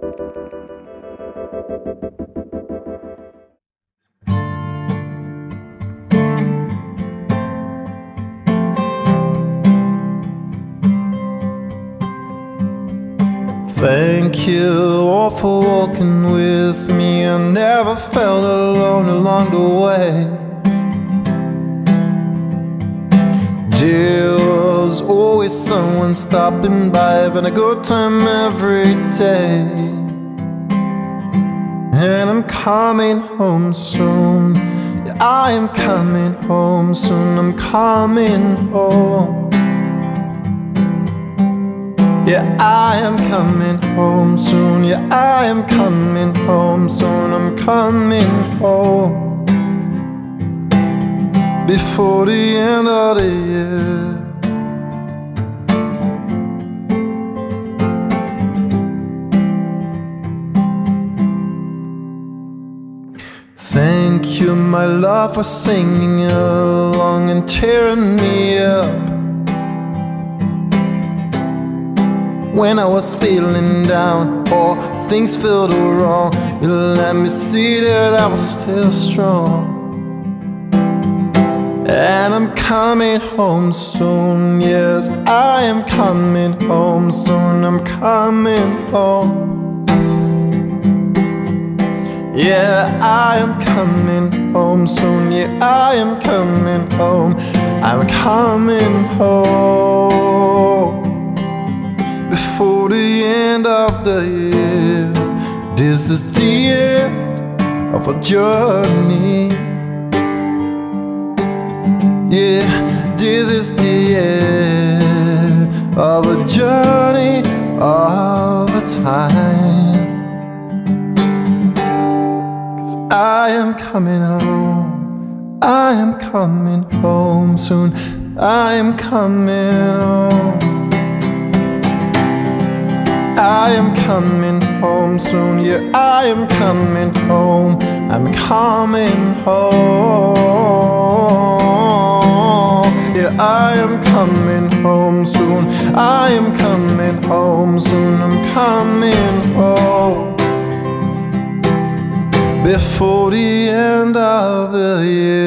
Thank you all for walking with me. I never felt alone along the way. There was always someone stopping by, having a good time every day. And I'm coming home soon. Yeah, I am coming home soon. I'm coming home. Yeah, I am coming home soon. Yeah, I am coming home soon. I'm coming home before the end of the year. Thank you, my love, for singing along and tearing me up when I was feeling down or things felt wrong. You let me see that I was still strong. And I'm coming home soon. Yes, I am coming home soon. I'm coming home. Yeah, I am coming home soon. Yeah, I am coming home. I'm coming home before the end of the year. This is the end of a journey. Yeah, this is the end of a journey of a time. 'Cause I am coming home. I am coming home soon. I am coming home. I am coming home soon. Yeah, I am coming home. I'm coming home. Yeah, I am coming home soon. I am coming home soon. I'm coming home before the end of the year.